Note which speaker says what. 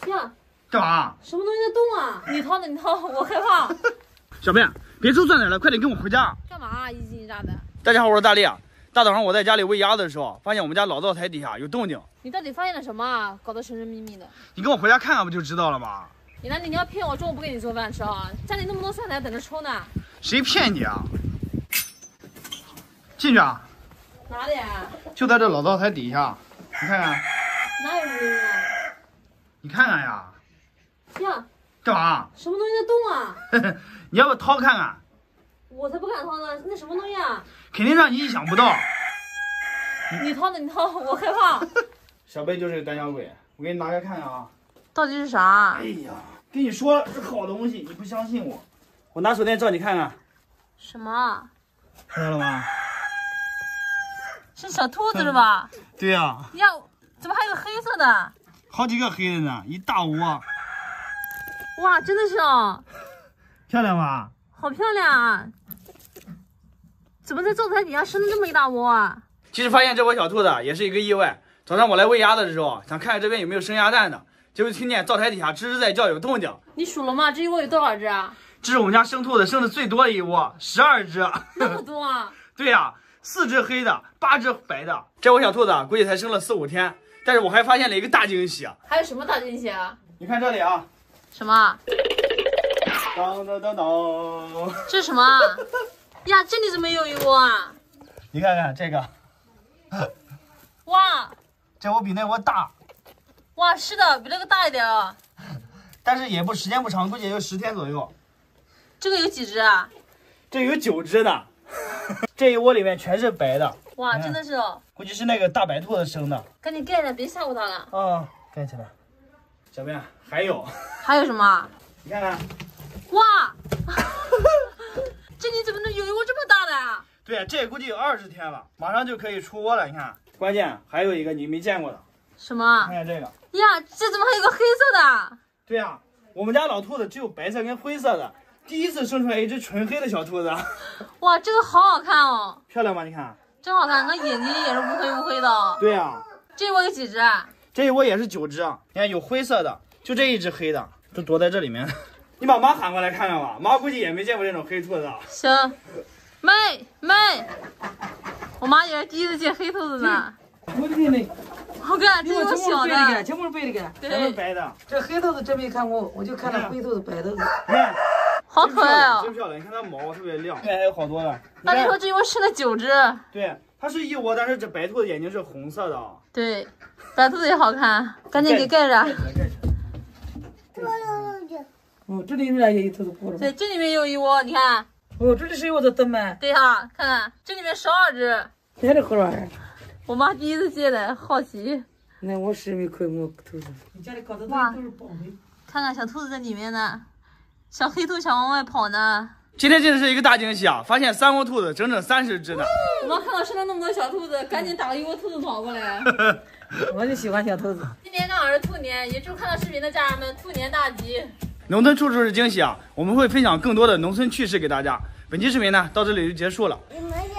Speaker 1: 呀，
Speaker 2: 干嘛？
Speaker 1: 什么东西在动啊？你掏的，你掏，我害怕。
Speaker 2: 小贝，别出转点了，快点跟我回家。
Speaker 1: 干嘛一惊一乍的？
Speaker 2: 大家好，我是大力。大早上我在家里喂鸭子的时候，发现我们家老灶台底下有动静。
Speaker 1: 你到底发现了什么啊？搞得神神秘秘的。
Speaker 2: 你跟我回家看看不就知道了吗？
Speaker 1: 你要骗我中午不给你做饭吃啊？家里那么多蒜苔等着抽呢。
Speaker 2: 谁骗你啊？进去啊！
Speaker 1: 哪里啊？
Speaker 2: 就在这老灶台底下，你看看。
Speaker 1: 哪有人啊？
Speaker 2: 你看看呀。
Speaker 1: 呀，
Speaker 2: 干嘛？
Speaker 1: 什么东西在动啊？
Speaker 2: 你要不掏看看？
Speaker 1: 我才不敢掏呢！那什么东西啊？
Speaker 2: 肯定让你意想不到。
Speaker 1: 你掏的，你掏，我害怕。
Speaker 2: 小贝就是个胆小鬼，我给你拿开看看啊。
Speaker 1: 到底是啥？
Speaker 2: 哎呀，跟你说是好东西，你不相信我。我拿手电照你看看。
Speaker 1: 什么？
Speaker 2: 看到了吗？
Speaker 1: 是小兔子是吧？
Speaker 2: 对呀。
Speaker 1: 呀，怎么还有个黑色的？
Speaker 2: 好几个黑的呢，一大窝。
Speaker 1: 哇，真的是哦，
Speaker 2: 漂亮吧？
Speaker 1: 好漂亮啊！怎么在灶台底下生了这么一大窝啊？
Speaker 2: 其实发现这窝小兔子也是一个意外。早上我来喂鸭子的时候，想看看这边有没有生鸭蛋的，结果听见灶台底下吱吱在叫，有动静。
Speaker 1: 你数了吗？这一窝有多少只啊？
Speaker 2: 这是我们家生兔子生的最多的一窝，12只。
Speaker 1: 那么多啊？
Speaker 2: 对呀，4只黑的，8只白的。这窝小兔子估计才生了4、5天，但是我还发现了一个大惊喜。
Speaker 1: 还有什么大惊喜啊？
Speaker 2: 你看这里啊。
Speaker 1: 什么？
Speaker 2: 当当当当！
Speaker 1: 这是什么？呀，这里怎么有一窝啊？
Speaker 2: 你看看这个。
Speaker 1: 哇，
Speaker 2: 这窝比那窝大。
Speaker 1: 哇，是的，比那个大一点啊。
Speaker 2: 但是时间不长，估计也就10天左右。
Speaker 1: 这个有几只啊？
Speaker 2: 这有9只呢。这一窝里面全是白的。
Speaker 1: 哇，真的是哦。
Speaker 2: 估计是那个大白兔子生的。
Speaker 1: 赶紧盖着，别吓唬它了。
Speaker 2: 啊，盖起来。小贝，还有。
Speaker 1: 还有什么？
Speaker 2: 你看看。
Speaker 1: 哇，这里怎么能有一窝这么大的啊？
Speaker 2: 对，这估计有20天了，马上就可以出窝了。你看，关键还有一个你没见过的。
Speaker 1: 什么？
Speaker 2: 看看这个。
Speaker 1: 呀，这怎么还有个黑色的？
Speaker 2: 对呀，我们家老兔子只有白色跟灰色的，第一次生出来一只纯黑的小兔子。
Speaker 1: 哇，这个好好看哦。
Speaker 2: 漂亮吗？你看。
Speaker 1: 真好看，那眼睛也是乌黑乌黑的哦。
Speaker 2: 对呀。
Speaker 1: 这窝有几只啊？这
Speaker 2: 一窝也是9只，你看有灰色的，就这一只黑的，都躲在这里面。你把妈喊过来看看吧，妈估计也没见过这种黑兔子。
Speaker 1: 行，妹，我妈也是第一次见黑兔子呢。
Speaker 3: 我的天嘞！
Speaker 1: 好看，这有小的，
Speaker 3: 全部是白的干，
Speaker 2: 全是白的。
Speaker 3: 这黑兔子真没看过，我就看到灰兔子、白兔子。
Speaker 2: 你看，
Speaker 1: 好可爱哦，
Speaker 2: 真漂亮！你看它毛特别亮，这边还有好多呢。
Speaker 1: 那你说这一窝生了9只？
Speaker 2: 对，它是一窝，但是这白兔子眼睛是红色的啊。
Speaker 1: 对，白兔子也好看，赶紧给盖着。
Speaker 3: 哦，这里面也有兔子过了。
Speaker 1: 对，这里面有一窝，你看。
Speaker 3: 哦，这里是有的灯吗？
Speaker 1: 对哈，看看这里面12只。
Speaker 3: 这里好玩儿。
Speaker 1: 我妈第一次见的，好奇。
Speaker 3: 那我是没看过兔子。你家里搞的都是宝贝。
Speaker 1: 看看小兔子在里面呢，小黑兔想往外跑呢。
Speaker 2: 今天真的是一个大惊喜啊！发现3窝兔子，整整30只呢。
Speaker 1: 我妈看到生了那么多小兔子，赶紧打了一窝兔子跑过来。
Speaker 3: 我就喜欢小兔子。
Speaker 1: 今年刚好是兔年，也祝看到视频的家人们兔年大吉。
Speaker 2: 农村处处是惊喜啊！我们会分享更多的农村趣事给大家。本期视频呢，到这里就结束了。
Speaker 4: 你们